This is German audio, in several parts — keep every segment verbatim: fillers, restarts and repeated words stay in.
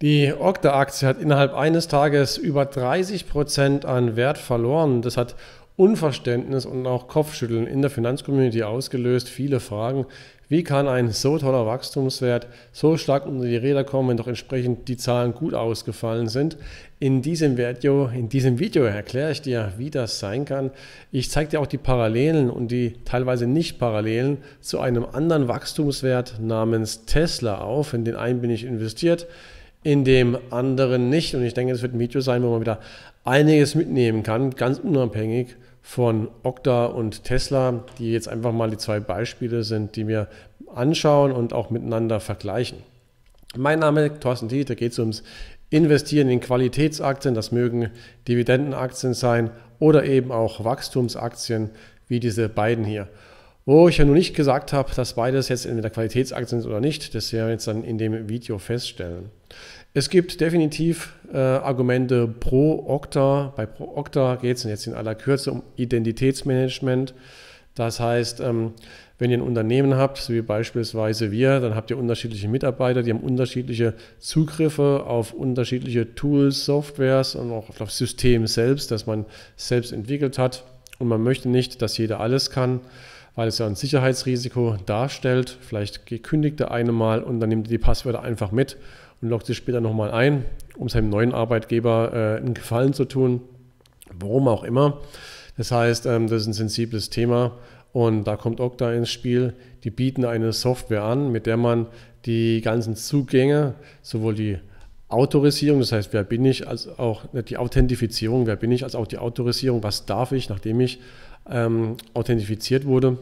Die Okta-Aktie hat innerhalb eines Tages über dreißig Prozent an Wert verloren. Das hat Unverständnis und auch Kopfschütteln in der Finanzcommunity ausgelöst. Viele Fragen, wie kann ein so toller Wachstumswert so stark unter die Räder kommen, wenn doch entsprechend die Zahlen gut ausgefallen sind. In diesem Video, in diesem Video erkläre ich dir, wie das sein kann. Ich zeige dir auch die Parallelen und die teilweise nicht Parallelen zu einem anderen Wachstumswert namens Tesla auf. In den einen bin ich investiert, in dem anderen nicht. Und ich denke, es wird ein Video sein, wo man wieder einiges mitnehmen kann, ganz unabhängig von Okta und Tesla, die jetzt einfach mal die zwei Beispiele sind, die wir anschauen und auch miteinander vergleichen. Mein Name ist Thorsten Tietz, da geht es ums Investieren in Qualitätsaktien. Das mögen Dividendenaktien sein oder eben auch Wachstumsaktien wie diese beiden hier. Wo ich ja nun nicht gesagt habe, dass beides jetzt entweder Qualitätsaktien sind oder nicht, das werden wir jetzt dann in dem Video feststellen. Es gibt definitiv äh, Argumente pro Okta. Bei pro Okta geht es jetzt in aller Kürze um Identitätsmanagement. Das heißt, ähm, wenn ihr ein Unternehmen habt, so wie beispielsweise wir, dann habt ihr unterschiedliche Mitarbeiter, die haben unterschiedliche Zugriffe auf unterschiedliche Tools, Softwares und auch auf das System selbst, das man selbst entwickelt hat. Und man möchte nicht, dass jeder alles kann, weil es ja ein Sicherheitsrisiko darstellt. Vielleicht kündigt der eine mal und dann nimmt er die Passwörter einfach mit und loggt sich später nochmal ein, um seinem neuen Arbeitgeber äh, einen Gefallen zu tun, warum auch immer. Das heißt, ähm, das ist ein sensibles Thema und da kommt Okta ins Spiel. Die bieten eine Software an, mit der man die ganzen Zugänge, sowohl die Autorisierung, das heißt, wer bin ich, als auch die Authentifizierung, wer bin ich, als auch die Autorisierung, was darf ich, nachdem ich ähm, authentifiziert wurde,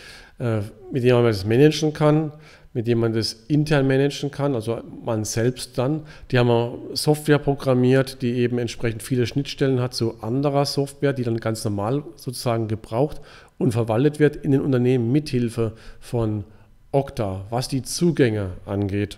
äh, mit dem man das managen kann, mit dem man das intern managen kann, also man selbst dann. Die haben auch Software programmiert, die eben entsprechend viele Schnittstellen hat zu anderer Software, die dann ganz normal sozusagen gebraucht und verwaltet wird in den Unternehmen mithilfe von Okta, was die Zugänge angeht.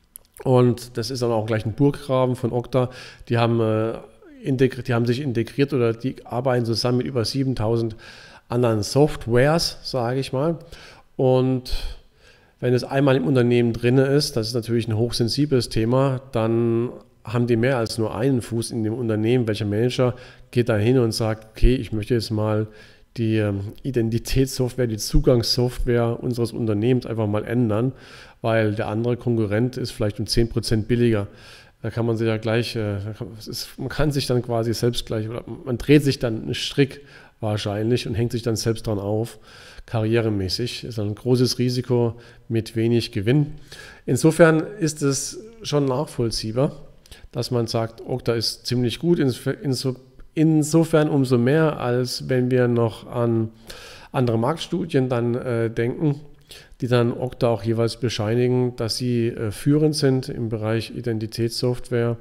Und das ist dann auch gleich ein Burggraben von Okta. Die haben, äh, integriert, die haben sich integriert oder die arbeiten zusammen mit über siebentausend anderen Softwares, sage ich mal. Und wenn es einmal im Unternehmen drin ist, das ist natürlich ein hochsensibles Thema, dann haben die mehr als nur einen Fuß in dem Unternehmen. Welcher Manager geht da hin und sagt, okay, ich möchte jetzt mal die Identitätssoftware, die Zugangssoftware unseres Unternehmens einfach mal ändern, weil der andere Konkurrent ist vielleicht um zehn Prozent billiger. Da kann man sich ja gleich, es ist, man kann sich dann quasi selbst gleich, oder man dreht sich dann einen Strick wahrscheinlich und hängt sich dann selbst dran auf. Karrieremäßig ist ein großes Risiko mit wenig Gewinn. Insofern ist es schon nachvollziehbar, dass man sagt, Okta ist ziemlich gut. Insofern umso mehr, als wenn wir noch an andere Marktstudien dann äh, denken, die dann Okta auch jeweils bescheinigen, dass sie äh, führend sind im Bereich Identitätssoftware.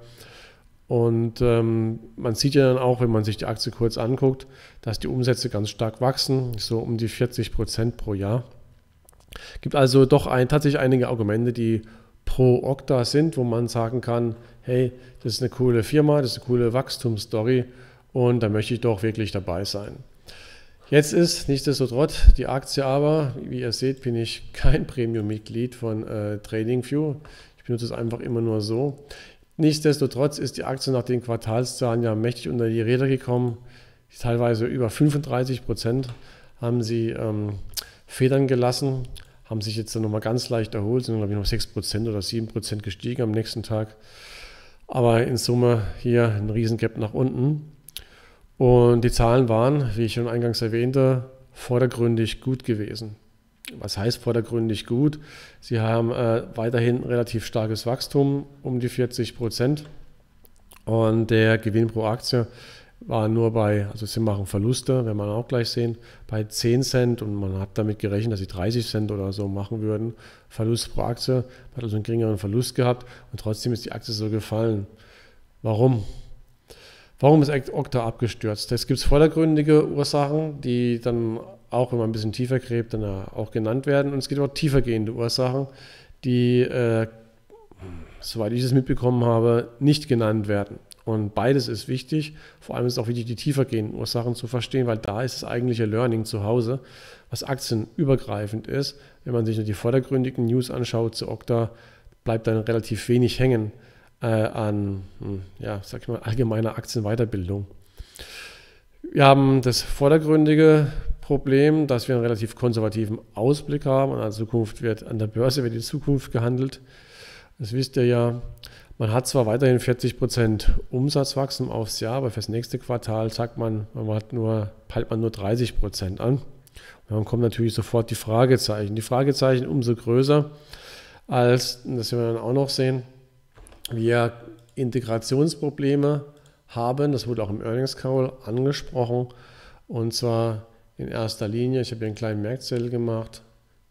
Und ähm, man sieht ja dann auch, wenn man sich die Aktie kurz anguckt, dass die Umsätze ganz stark wachsen, so um die vierzig Prozent pro Jahr. Gibt also doch ein, tatsächlich einige Argumente, die pro Okta sind, wo man sagen kann, hey, das ist eine coole Firma, das ist eine coole Wachstumsstory und da möchte ich doch wirklich dabei sein. Jetzt ist nichtsdestotrotz die Aktie aber, wie ihr seht, bin ich kein Premium-Mitglied von äh, TradingView. Ich benutze es einfach immer nur so. Nichtsdestotrotz ist die Aktie nach den Quartalszahlen ja mächtig unter die Räder gekommen. Teilweise über fünfunddreißig Prozent haben sie ähm, federn gelassen, haben sich jetzt dann nochmal ganz leicht erholt, sind glaube ich noch sechs Prozent oder sieben Prozent gestiegen am nächsten Tag. Aber in Summe hier ein Riesengap nach unten. Und die Zahlen waren, wie ich schon eingangs erwähnte, vordergründig gut gewesen. Was heißt vordergründig gut? Sie haben äh, weiterhin relativ starkes Wachstum, um die vierzig Prozent. Und der Gewinn pro Aktie war nur bei, also sie machen Verluste, werden wir auch gleich sehen, bei zehn Cent und man hat damit gerechnet, dass sie dreißig Cent oder so machen würden. Verlust pro Aktie, man hat also einen geringeren Verlust gehabt und trotzdem ist die Aktie so gefallen. Warum? Warum ist Okta abgestürzt? Es gibt vordergründige Ursachen, die dann auch, wenn man ein bisschen tiefer gräbt, dann auch genannt werden. Und es gibt auch tiefergehende Ursachen, die, äh, soweit ich es mitbekommen habe, nicht genannt werden. Und beides ist wichtig. Vor allem ist es auch wichtig, die tiefergehenden Ursachen zu verstehen, weil da ist das eigentliche Learning zu Hause, was aktienübergreifend ist. Wenn man sich nur die vordergründigen News anschaut zu Okta, bleibt dann relativ wenig hängen äh, an hm, ja, sag ich mal, allgemeiner Aktienweiterbildung. Wir haben das vordergründige Problem, dass wir einen relativ konservativen Ausblick haben. Und in Zukunft wird an der Börse wird die Zukunft gehandelt. Das wisst ihr ja. Man hat zwar weiterhin vierzig Prozent Umsatzwachstum aufs Jahr, aber fürs nächste Quartal sagt man, man hat nur, peilt man nur dreißig Prozent an. Und dann kommen natürlich sofort die Fragezeichen. Die Fragezeichen umso größer, als, das werden wir dann auch noch sehen, wir Integrationsprobleme haben. Das wurde auch im Earnings Call angesprochen. Und zwar in erster Linie, ich habe hier einen kleinen Merkzettel gemacht,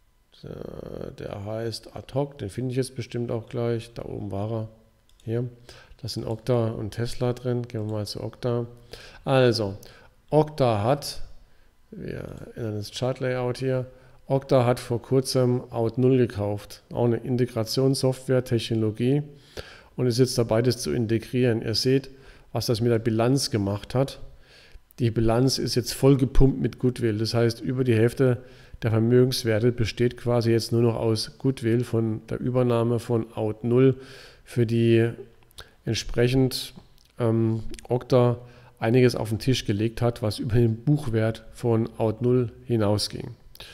der heißt Ad hoc, den finde ich jetzt bestimmt auch gleich. Da oben war er. Hier, das sind Okta und Tesla drin. Gehen wir mal zu Okta. Also, Okta hat, wir ändern das Chart-Layout hier, Okta hat vor kurzem Out null gekauft. Auch eine Integrationssoftware, Technologie. Und ist jetzt dabei, das zu integrieren. Ihr seht, was das mit der Bilanz gemacht hat. Die Bilanz ist jetzt voll gepumpt mit Goodwill. Das heißt, über die Hälfte der Vermögenswerte besteht quasi jetzt nur noch aus Goodwill von der Übernahme von Out null, für die entsprechend ähm, Okta einiges auf den Tisch gelegt hat, was über den Buchwert von Out null hinausging.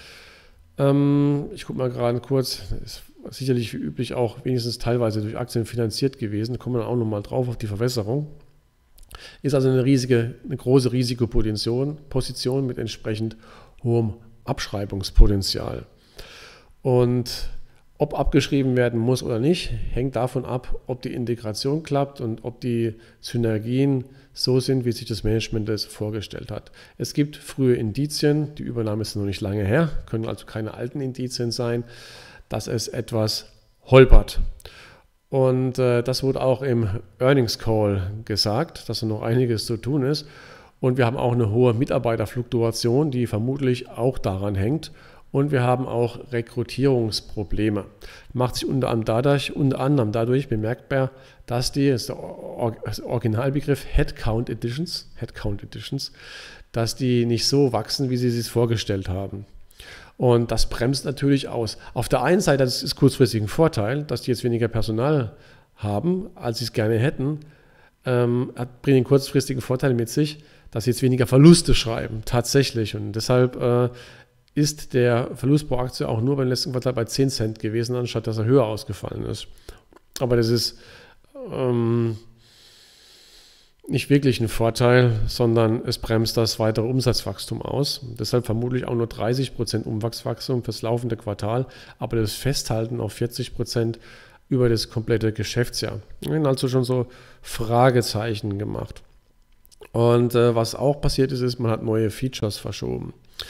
Ähm, ich gucke mal gerade kurz, ist sicherlich wie üblich auch wenigstens teilweise durch Aktien finanziert gewesen, da kommen wir dann auch nochmal drauf auf die Verwässerung. Ist also eine riesige, eine große Risikoposition Position mit entsprechend hohem Abschreibungspotenzial. Und ob abgeschrieben werden muss oder nicht, hängt davon ab, ob die Integration klappt und ob die Synergien so sind, wie sich das Management das vorgestellt hat. Es gibt frühe Indizien, die Übernahme ist noch nicht lange her, können also keine alten Indizien sein, dass es etwas holpert. Und äh, das wurde auch im Earnings Call gesagt, dass da noch einiges zu tun ist. Und wir haben auch eine hohe Mitarbeiterfluktuation, die vermutlich auch daran hängt. Und wir haben auch Rekrutierungsprobleme. Macht sich unter anderem dadurch, unter anderem dadurch bemerkbar, dass die, das ist der Originalbegriff Headcount Additions, Headcount Additions, dass die nicht so wachsen, wie sie sich vorgestellt haben. Und das bremst natürlich aus. Auf der einen Seite das ist kurzfristig ein Vorteil, dass die jetzt weniger Personal haben, als sie es gerne hätten. Ähm, bringt den kurzfristigen Vorteil mit sich, dass sie jetzt weniger Verluste schreiben, tatsächlich. Und deshalb äh, ist der Verlust pro Aktie auch nur beim letzten Quartal bei zehn Cent gewesen, anstatt dass er höher ausgefallen ist. Aber das ist ähm, nicht wirklich ein Vorteil, sondern es bremst das weitere Umsatzwachstum aus. Deshalb vermutlich auch nur dreißig Prozent Umsatzwachstum fürs laufende Quartal, aber das Festhalten auf vierzig Prozent über das komplette Geschäftsjahr. Wir haben also schon so Fragezeichen gemacht. Und äh, was auch passiert ist, ist, man hat neue Features verschoben.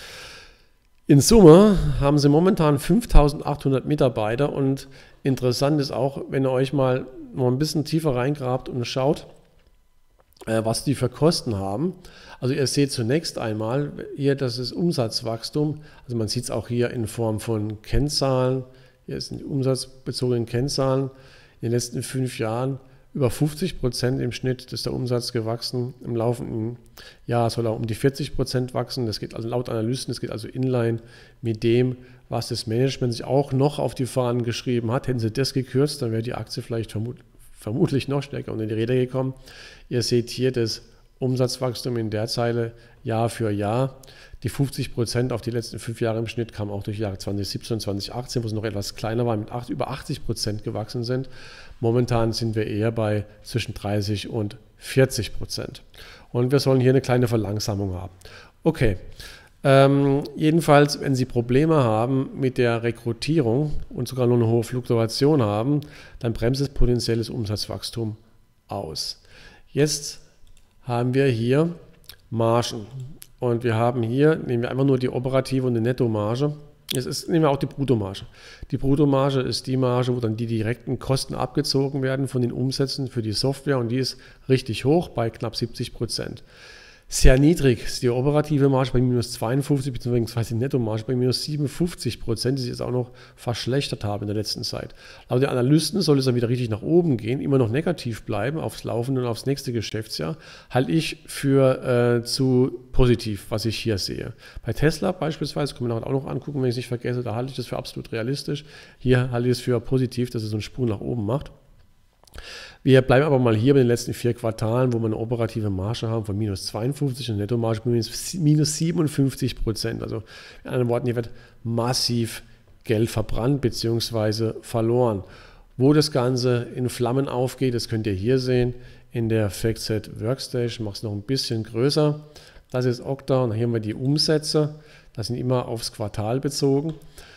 In Summe haben sie momentan fünftausendachthundert Mitarbeiter und interessant ist auch, wenn ihr euch mal noch ein bisschen tiefer reingrabt und schaut, äh, was die für Kosten haben. Also ihr seht zunächst einmal hier, das ist Umsatzwachstum, also man sieht es auch hier in Form von Kennzahlen, hier sind die umsatzbezogenen Kennzahlen in den letzten fünf Jahren. Über fünfzig Prozent im Schnitt ist der Umsatz gewachsen. Im laufenden Jahr soll er um die vierzig Prozent wachsen. Das geht also laut Analysten, das geht also inline mit dem, was das Management sich auch noch auf die Fahnen geschrieben hat. Hätten sie das gekürzt, dann wäre die Aktie vielleicht vermut, vermutlich noch stärker unter die Räder gekommen. Ihr seht hier das Umsatzwachstum in der Zeile Jahr für Jahr. Die fünfzig Prozent auf die letzten fünf Jahre im Schnitt kamen auch durch Jahre zwanzig siebzehn und zwanzig achtzehn, wo es noch etwas kleiner war, mit acht, über achtzig Prozent gewachsen sind. Momentan sind wir eher bei zwischen dreißig und vierzig Prozent. Und wir sollen hier eine kleine Verlangsamung haben. Okay, ähm, jedenfalls, wenn Sie Probleme haben mit der Rekrutierung und sogar noch eine hohe Fluktuation haben, dann bremst es potenzielles Umsatzwachstum aus. Jetzt haben wir hier Margen. Und wir haben hier, nehmen wir einfach nur die operative und die Nettomarge. Jetzt ist, nehmen wir auch die Bruttomarge. Die Bruttomarge ist die Marge, wo dann die direkten Kosten abgezogen werden von den Umsätzen für die Software und die ist richtig hoch bei knapp siebzig Prozent. Sehr niedrig ist die operative Marge bei minus zweiundfünfzig, beziehungsweise die Nettomarge bei minus siebenundfünfzig Prozent, die sich jetzt auch noch verschlechtert haben in der letzten Zeit. Laut den Analysten soll es dann wieder richtig nach oben gehen, immer noch negativ bleiben aufs laufende und aufs nächste Geschäftsjahr, halte ich für äh, zu positiv, was ich hier sehe. Bei Tesla beispielsweise, können wir auch noch angucken, wenn ich es nicht vergesse, da halte ich das für absolut realistisch. Hier halte ich es für positiv, dass es so einen Sprung nach oben macht. Wir bleiben aber mal hier bei den letzten vier Quartalen, wo wir eine operative Marge haben von minus zweiundfünfzig und eine Nettomarge von minus siebenundfünfzig Prozent. Also in anderen Worten, hier wird massiv Geld verbrannt bzw. verloren. Wo das Ganze in Flammen aufgeht, das könnt ihr hier sehen in der FactSet Workstation. Ich mache es noch ein bisschen größer. Das ist Okta und hier haben wir die Umsätze. Das sind immer aufs Quartal bezogen.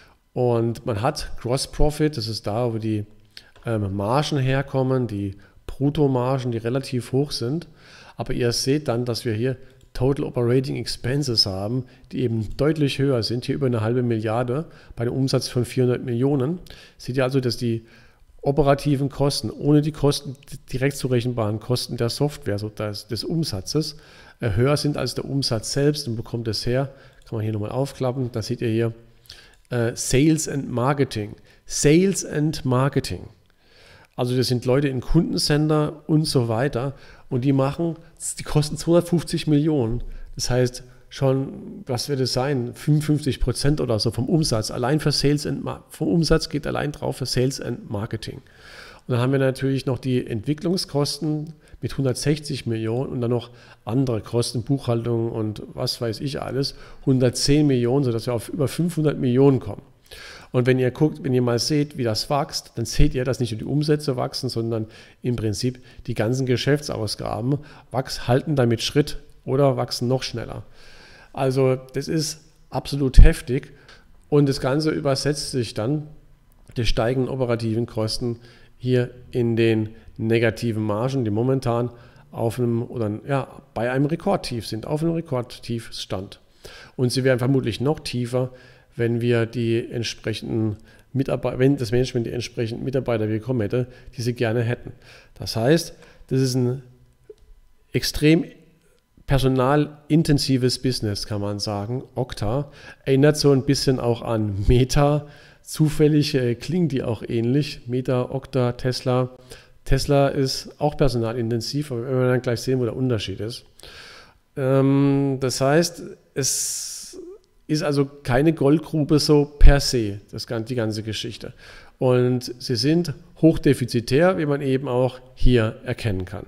Und man hat Gross Profit, das ist da, wo die ähm, Margen herkommen, die Bruttomargen, die relativ hoch sind. Aber ihr seht dann, dass wir hier Total Operating Expenses haben, die eben deutlich höher sind, hier über eine halbe Milliarde bei einem Umsatz von vierhundert Millionen. Seht ihr also, dass die operativen Kosten, ohne die Kosten, direkt zu rechenbaren Kosten der Software, also des, des Umsatzes, äh, höher sind als der Umsatz selbst und bekommt es her, kann man hier nochmal aufklappen, da seht ihr hier äh, Sales and Marketing. Sales and Marketing. Also das sind Leute in Kundencenter und so weiter und die machen, die kosten zweihundertfünfzig Millionen. Das heißt schon, was wird es sein, fünfundfünfzig Prozent oder so vom Umsatz. Allein für Sales and vom Umsatz geht allein drauf für Sales and Marketing. Und dann haben wir natürlich noch die Entwicklungskosten mit hundertsechzig Millionen und dann noch andere Kosten, Buchhaltung und was weiß ich alles, hundertzehn Millionen, sodass wir auf über fünfhundert Millionen kommen. Und wenn ihr guckt, wenn ihr mal seht, wie das wächst, dann seht ihr, dass nicht nur die Umsätze wachsen, sondern im Prinzip die ganzen Geschäftsausgaben wachsen, halten damit Schritt oder wachsen noch schneller. Also das ist absolut heftig und das Ganze übersetzt sich dann, die steigenden operativen Kosten hier in den negativen Margen, die momentan auf einem oder ja, bei einem Rekordtief sind, auf einem Rekordtiefstand. Und sie werden vermutlich noch tiefer, wenn wir die entsprechenden Mitarbeiter, wenn das Management die entsprechenden Mitarbeiter bekommen hätte, die sie gerne hätten. Das heißt, das ist ein extrem personalintensives Business, kann man sagen. Okta erinnert so ein bisschen auch an Meta. Zufällig äh, klingen die auch ähnlich. Meta, Okta, Tesla. Tesla ist auch personalintensiv, aber wir werden dann gleich sehen, wo der Unterschied ist. Ähm, das heißt, es ist also keine Goldgrube so per se, das, die ganze Geschichte. Und sie sind hochdefizitär, wie man eben auch hier erkennen kann.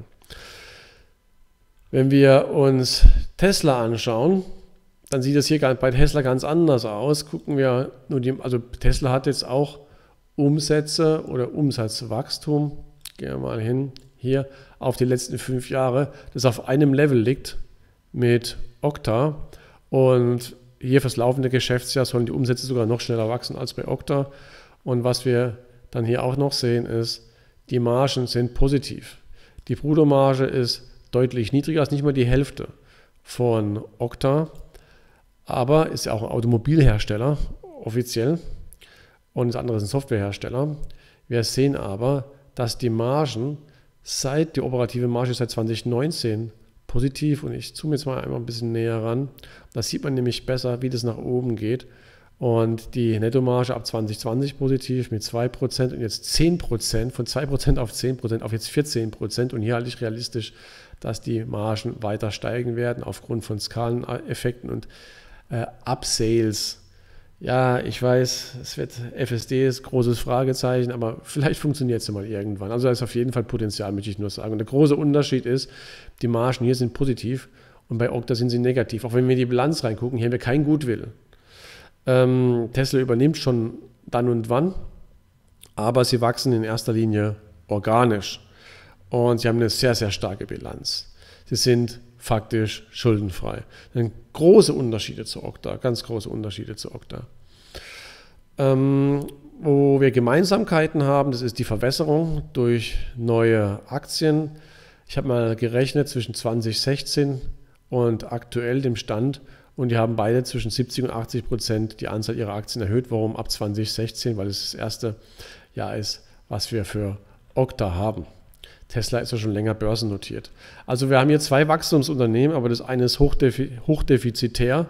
Wenn wir uns Tesla anschauen, dann sieht es hier bei Tesla ganz anders aus. Gucken wir nur die, also Tesla hat jetzt auch Umsätze oder Umsatzwachstum, gehen wir mal hin, hier auf die letzten fünf Jahre, das auf einem Level liegt mit Okta und hier fürs laufende Geschäftsjahr sollen die Umsätze sogar noch schneller wachsen als bei Okta. Und was wir dann hier auch noch sehen ist, die Margen sind positiv. Die Bruttomarge ist deutlich niedriger, ist nicht mal die Hälfte von Okta, aber ist ja auch ein Automobilhersteller offiziell und das andere ist ein Softwarehersteller. Wir sehen aber, dass die Margen seit, die operative Marge seit zwanzig neunzehn positiv und ich zoome jetzt mal einmal ein bisschen näher ran. Da sieht man nämlich besser, wie das nach oben geht. Und die Nettomarge ab zwanzig zwanzig positiv mit zwei Prozent und jetzt zehn Prozent, von zwei Prozent auf zehn Prozent auf jetzt vierzehn Prozent. Und hier halte ich realistisch, dass die Margen weiter steigen werden aufgrund von Skaleneffekten und äh, Upsales. Ja, ich weiß, es wird F S D ist großes Fragezeichen, aber vielleicht funktioniert es ja mal irgendwann. Also da ist auf jeden Fall Potenzial, möchte ich nur sagen. Und der große Unterschied ist, die Margen hier sind positiv und bei Okta sind sie negativ. Auch wenn wir in die Bilanz reingucken, hier haben wir kein Goodwill. Ähm, Tesla übernimmt schon dann und wann, aber sie wachsen in erster Linie organisch und sie haben eine sehr, sehr starke Bilanz. Sie sind faktisch schuldenfrei. Dann große Unterschiede zu Okta, ganz große Unterschiede zu Okta. Ähm, wo wir Gemeinsamkeiten haben, das ist die Verwässerung durch neue Aktien. Ich habe mal gerechnet zwischen zwanzig sechzehn und aktuell dem Stand und die haben beide zwischen siebzig und achtzig Prozent die Anzahl ihrer Aktien erhöht. Warum ab zwanzig sechzehn? Weil es das erste Jahr ist, was wir für Okta haben. Tesla ist ja schon länger börsennotiert. Also wir haben hier zwei Wachstumsunternehmen, aber das eine ist hochdefi hochdefizitär.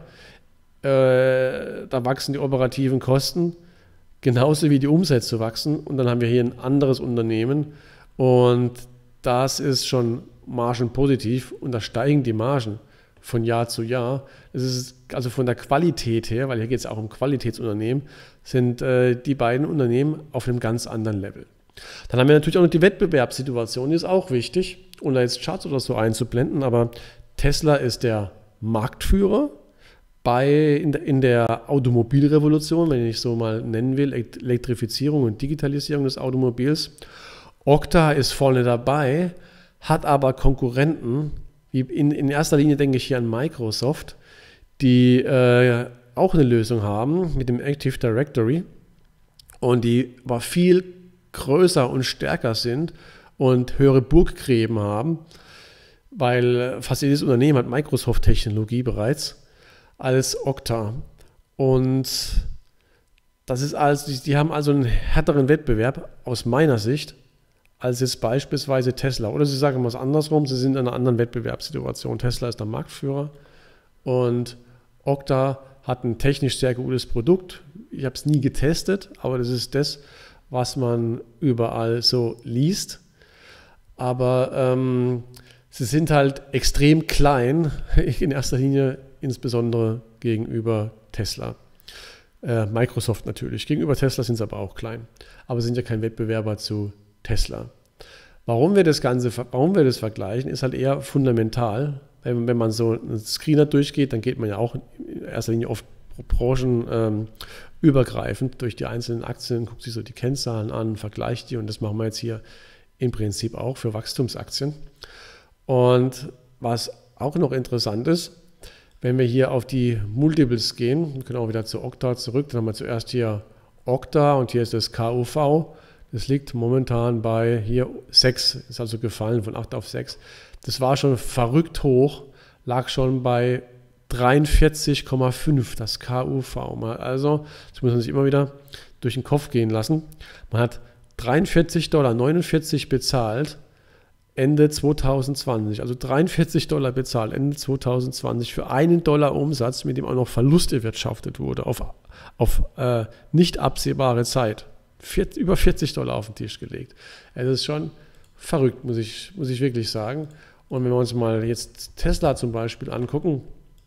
Äh, da wachsen die operativen Kosten, genauso wie die Umsätze wachsen. Und dann haben wir hier ein anderes Unternehmen und das ist schon margenpositiv und da steigen die Margen von Jahr zu Jahr. Es ist also von der Qualität her, weil hier geht es auch um Qualitätsunternehmen, sind äh, die beiden Unternehmen auf einem ganz anderen Level. Dann haben wir natürlich auch noch die Wettbewerbssituation, die ist auch wichtig, ohne jetzt Charts oder so einzublenden, aber Tesla ist der Marktführer bei, in, der, in der Automobilrevolution, wenn ich so mal nennen will, Elektrifizierung und Digitalisierung des Automobils. Okta ist vorne dabei, hat aber Konkurrenten, wie in, in erster Linie denke ich hier an Microsoft, die äh, auch eine Lösung haben mit dem Active Directory und die aber viel größer und stärker sind und höhere Burggräben haben, weil fast jedes Unternehmen hat Microsoft-Technologie bereits als Okta. Und das ist also, die, die haben also einen härteren Wettbewerb aus meiner Sicht als jetzt beispielsweise Tesla. Oder sie sagen mal es andersrum, sie sind in einer anderen Wettbewerbssituation. Tesla ist der Marktführer und Okta hat ein technisch sehr gutes Produkt. Ich habe es nie getestet, aber das ist das, was man überall so liest. Aber ähm, sie sind halt extrem klein, in erster Linie insbesondere gegenüber Tesla. Äh, Microsoft natürlich. Gegenüber Tesla sind sie aber auch klein. Aber sind ja kein Wettbewerber zu Tesla. Warum wir das Ganze, warum wir das vergleichen, ist halt eher fundamental. Wenn, wenn man so einen Screener durchgeht, dann geht man ja auch in erster Linie oft branchenübergreifend ähm, durch die einzelnen Aktien, guckt sich so die Kennzahlen an, vergleicht die und das machen wir jetzt hier im Prinzip auch für Wachstumsaktien. Und was auch noch interessant ist, wenn wir hier auf die Multiples gehen, wir können auch wieder zu Okta zurück, dann haben wir zuerst hier Okta und hier ist das K U V. Das liegt momentan bei hier sechs, ist also gefallen von acht auf sechs. Das war schon verrückt hoch, lag schon bei dreiundvierzig Komma fünf, das K U V. Also, das muss man sich immer wieder durch den Kopf gehen lassen. Man hat dreiundvierzig Komma neunundvierzig Dollar bezahlt Ende zwanzig zwanzig, also dreiundvierzig Dollar bezahlt Ende zwanzig zwanzig für einen Dollar Umsatz, mit dem auch noch Verlust erwirtschaftet wurde auf, auf äh, nicht absehbare Zeit. Vier, über vierzig Dollar auf den Tisch gelegt. Es ist schon verrückt, muss ich, muss ich wirklich sagen. Und wenn wir uns mal jetzt Tesla zum Beispiel angucken,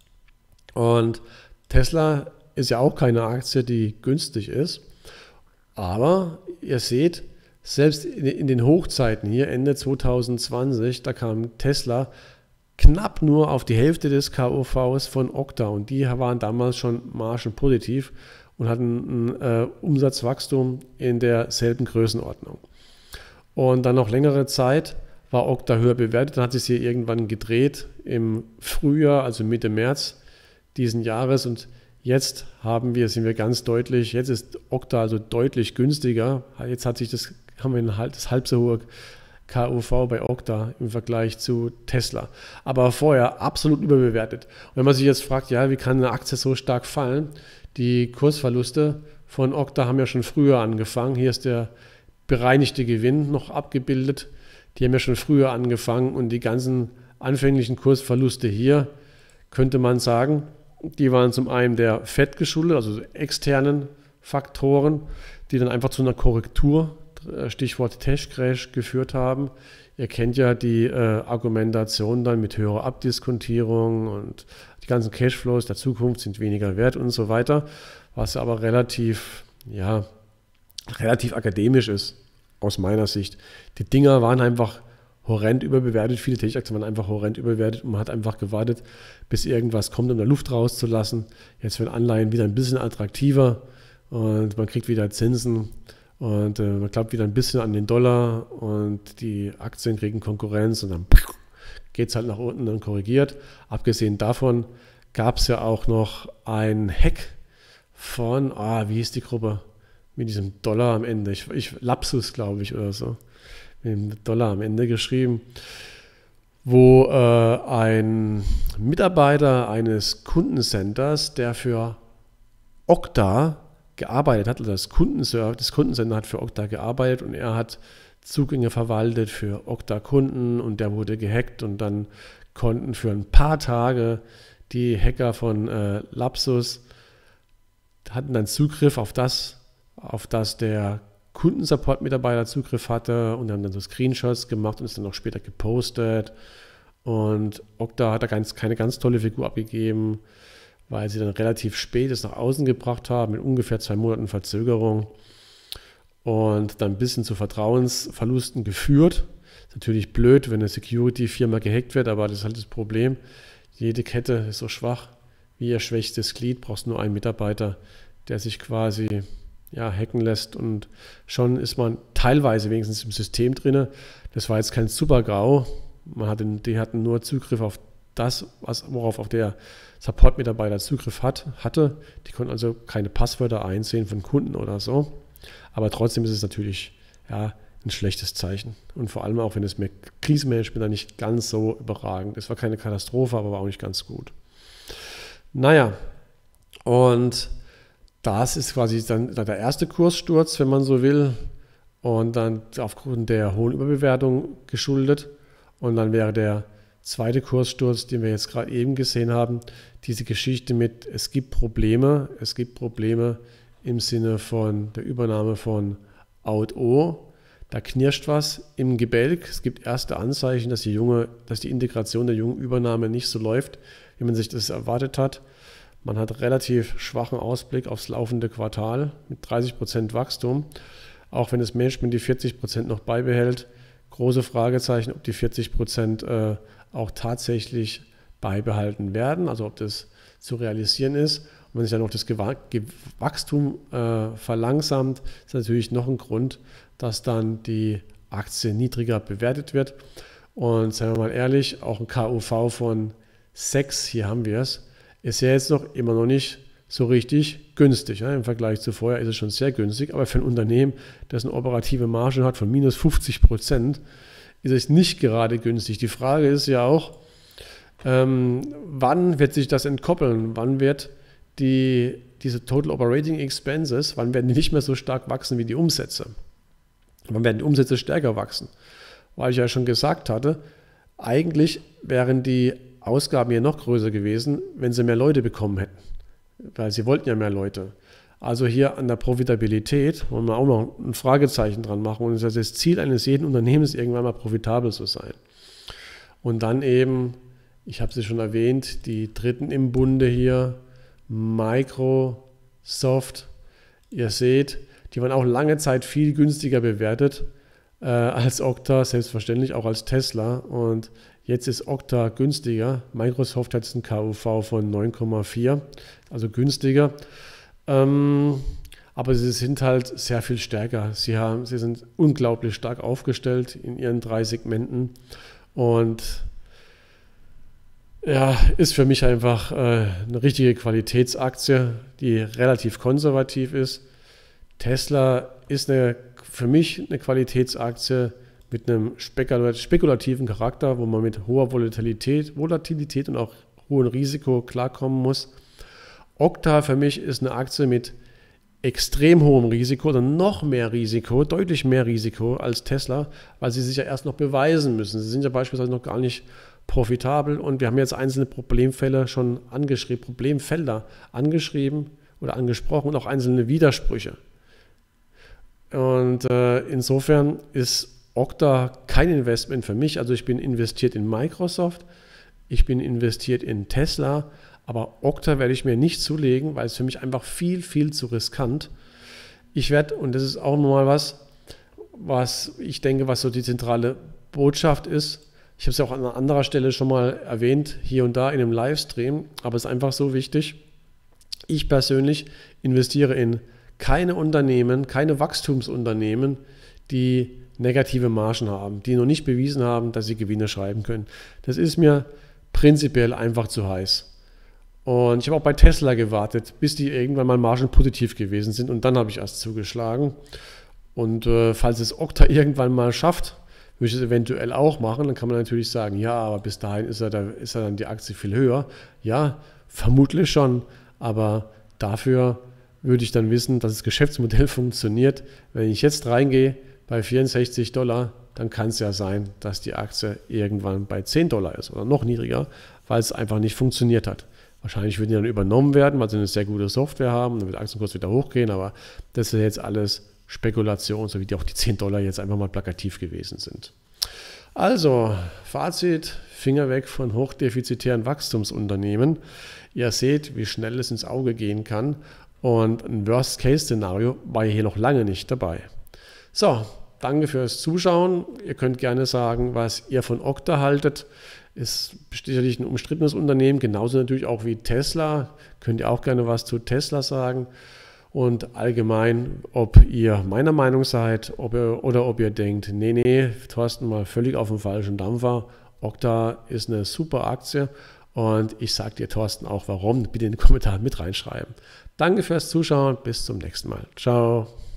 und Tesla ist ja auch keine Aktie, die günstig ist, aber ihr seht, selbst in, in den Hochzeiten hier Ende zwanzig zwanzig, da kam Tesla knapp nur auf die Hälfte des K U Vs von Okta und die waren damals schon margenpositiv und hatten ein äh, Umsatzwachstum in derselben Größenordnung. Und dann noch längere Zeit war Okta höher bewertet, dann hat es hier irgendwann gedreht im Frühjahr, also Mitte März diesen Jahres und jetzt haben wir, sind wir ganz deutlich, jetzt ist Okta also deutlich günstiger, jetzt hat sich das, haben wir ein, das halb so hohe K U V bei Okta im Vergleich zu Tesla, aber vorher absolut überbewertet. Und wenn man sich jetzt fragt, ja, wie kann eine Aktie so stark fallen? Die Kursverluste von Okta haben ja schon früher angefangen. Hier ist der bereinigte Gewinn noch abgebildet. Die haben ja schon früher angefangen und die ganzen anfänglichen Kursverluste hier, könnte man sagen, die waren zum einen der F E D geschuldet, also externen Faktoren, die dann einfach zu einer Korrektur, Stichwort Tech-Crash, geführt haben. Ihr kennt ja die äh, Argumentation dann mit höherer Abdiskontierung und die ganzen Cashflows der Zukunft sind weniger wert und so weiter, was aber relativ, ja, relativ akademisch ist, aus meiner Sicht. Die Dinger waren einfach horrend überbewertet, viele Tech-Aktien waren einfach horrend überbewertet und man hat einfach gewartet, bis irgendwas kommt, um da Luft rauszulassen. Jetzt werden Anleihen wieder ein bisschen attraktiver und man kriegt wieder Zinsen und äh, man glaubt wieder ein bisschen an den Dollar und die Aktien kriegen Konkurrenz und dann geht es halt nach unten und korrigiert. Abgesehen davon gab es ja auch noch ein Hack von, ah, wie hieß die Gruppe? Mit diesem Dollar am Ende. Ich, ich Lapsus, glaube ich, oder so. Mit dem Dollar am Ende geschrieben, wo äh, ein Mitarbeiter eines Kundencenters, der für Okta gearbeitet hat, also das Kundenservice, das Kundencenter hat für Okta gearbeitet und er hat Zugänge verwaltet für Okta-Kunden und der wurde gehackt und dann konnten für ein paar Tage die Hacker von äh, Lapsus hatten dann Zugriff auf das, auf das der Kundensupport-Mitarbeiter Zugriff hatte und haben dann so Screenshots gemacht und es dann auch später gepostet. Und Okta hat da ganz, keine ganz tolle Figur abgegeben, weil sie dann relativ spät es nach außen gebracht haben, mit ungefähr zwei Monaten Verzögerung. und dann ein bisschen zu Vertrauensverlusten geführt. Ist natürlich blöd, wenn eine Security-Firma gehackt wird, aber das ist halt das Problem. Jede Kette ist so schwach wie ihr schwächstes Glied, brauchst nur einen Mitarbeiter, der sich quasi ja, hacken lässt und schon ist man teilweise wenigstens im System drin. Das war jetzt kein Super-GAU. Man hatte, die hatten nur Zugriff auf das, was, worauf auch der Support-Mitarbeiter Zugriff hat, hatte. Die konnten also keine Passwörter einsehen von Kunden oder so. Aber trotzdem ist es natürlich ja, ein schlechtes Zeichen. Und vor allem auch, wenn das Krisenmanagement dann nicht ganz so überragend ist. Es war keine Katastrophe, aber war auch nicht ganz gut. Naja, und das ist quasi dann der erste Kurssturz, wenn man so will. Und dann aufgrund der hohen Überbewertung geschuldet. Und dann wäre der zweite Kurssturz, den wir jetzt gerade eben gesehen haben, diese Geschichte mit, es gibt Probleme, es gibt Probleme im Sinne von der Übernahme von Out.O. Da knirscht was im Gebälk. Es gibt erste Anzeichen, dass die, junge, dass die Integration der jungen Übernahme nicht so läuft, wie man sich das erwartet hat. Man hat relativ schwachen Ausblick aufs laufende Quartal mit dreißig Prozent Wachstum, auch wenn das Management die vierzig Prozent noch beibehält. Große Fragezeichen, ob die vierzig Prozent äh, auch tatsächlich beibehalten werden, also ob das zu realisieren ist. Und wenn sich dann noch das Wachstum äh, verlangsamt, ist natürlich noch ein Grund, dass dann die Aktie niedriger bewertet wird. Und seien wir mal ehrlich, auch ein K U V von sechs, hier haben wir es, ist ja jetzt noch immer noch nicht so richtig günstig. Ja. Im Vergleich zu vorher ist es schon sehr günstig, aber für ein Unternehmen, das eine operative Marge hat von minus fünfzig Prozent, ist es nicht gerade günstig. Die Frage ist ja auch, ähm, wann wird sich das entkoppeln? Wann wird die, diese Total Operating Expenses, wann werden die nicht mehr so stark wachsen wie die Umsätze? Wann werden die Umsätze stärker wachsen? Weil ich ja schon gesagt hatte, eigentlich wären die Ausgaben hier noch größer gewesen, wenn sie mehr Leute bekommen hätten. Weil sie wollten ja mehr Leute. Also hier an der Profitabilität wollen wir auch noch ein Fragezeichen dran machen. Und das ist das Ziel eines jeden Unternehmens, irgendwann mal profitabel zu sein. Und dann eben, ich habe sie schon erwähnt, die Dritten im Bunde hier, Microsoft. Ihr seht, die waren auch lange Zeit viel günstiger bewertet äh, als Okta, selbstverständlich auch als Tesla. Und jetzt ist Okta günstiger. Microsoft hat jetzt einen K U V von neun Komma vier, also günstiger. Ähm, aber sie sind halt sehr viel stärker. Sie, haben, sie sind unglaublich stark aufgestellt in ihren drei Segmenten. Und ja, ist für mich einfach äh, eine richtige Qualitätsaktie, die relativ konservativ ist. Tesla ist eine, für mich eine Qualitätsaktie mit einem spekulativen Charakter, wo man mit hoher Volatilität, Volatilität und auch hohem Risiko klarkommen muss. Okta für mich ist eine Aktie mit extrem hohem Risiko oder noch mehr Risiko, deutlich mehr Risiko als Tesla, weil sie sich ja erst noch beweisen müssen. Sie sind ja beispielsweise noch gar nicht profitabel und wir haben jetzt einzelne Problemfälle schon angeschrieben, Problemfelder angeschrieben oder angesprochen und auch einzelne Widersprüche. Und äh, insofern ist Okta kein Investment für mich. Also ich bin investiert in Microsoft, ich bin investiert in Tesla, aber Okta werde ich mir nicht zulegen, weil es für mich einfach viel, viel zu riskant. Ich werde, und das ist auch nochmal was, was ich denke, was so die zentrale Botschaft ist. Ich habe es ja auch an anderer Stelle schon mal erwähnt, hier und da in einem Livestream, aber es ist einfach so wichtig. Ich persönlich investiere in keine Unternehmen, keine Wachstumsunternehmen, die negative Margen haben, die noch nicht bewiesen haben, dass sie Gewinne schreiben können. Das ist mir prinzipiell einfach zu heiß. Und ich habe auch bei Tesla gewartet, bis die irgendwann mal margenpositiv gewesen sind und dann habe ich erst zugeschlagen. Und äh, falls es Okta irgendwann mal schafft, würde ich es eventuell auch machen, dann kann man natürlich sagen, ja, aber bis dahin ist, er da, ist er dann die Aktie viel höher. Ja, vermutlich schon, aber dafür würde ich dann wissen, dass das Geschäftsmodell funktioniert. Wenn ich jetzt reingehe bei vierundsechzig Dollar, dann kann es ja sein, dass die Aktie irgendwann bei zehn Dollar ist oder noch niedriger, weil es einfach nicht funktioniert hat. Wahrscheinlich würden die dann übernommen werden, weil sie eine sehr gute Software haben, dann wird der Aktienkurs wieder hochgehen, aber das ist jetzt alles Spekulation, so wie die auch die zehn Dollar jetzt einfach mal plakativ gewesen sind. Also, Fazit, Finger weg von hochdefizitären Wachstumsunternehmen. Ihr seht, wie schnell es ins Auge gehen kann und ein Worst-Case-Szenario war hier noch lange nicht dabei. So, danke fürs Zuschauen. Ihr könnt gerne sagen, was ihr von Okta haltet. Ist sicherlich ein umstrittenes Unternehmen, genauso natürlich auch wie Tesla. Könnt ihr auch gerne was zu Tesla sagen. Und allgemein, ob ihr meiner Meinung seid ob ihr, oder ob ihr denkt, nee, nee, Thorsten mal völlig auf dem falschen Dampfer. Okta ist eine super Aktie und ich sage dir, Thorsten, auch warum. Bitte in den Kommentaren mit reinschreiben. Danke fürs Zuschauen, bis zum nächsten Mal. Ciao.